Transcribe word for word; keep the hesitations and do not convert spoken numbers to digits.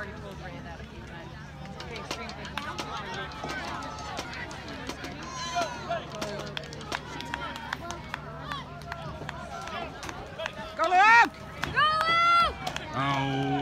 already pulled Ray that a few times. Okay, extreme thing. Go, Luke! Go, Luke! Oh.